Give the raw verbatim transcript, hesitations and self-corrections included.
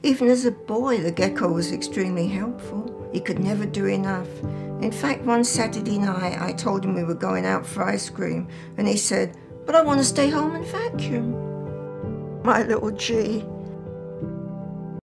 Even as a boy, the Gecko was extremely helpful. He could never do enough. In fact, one Saturday night, I told him we were going out for ice cream, and he said, "But I want to stay home and vacuum." My little G.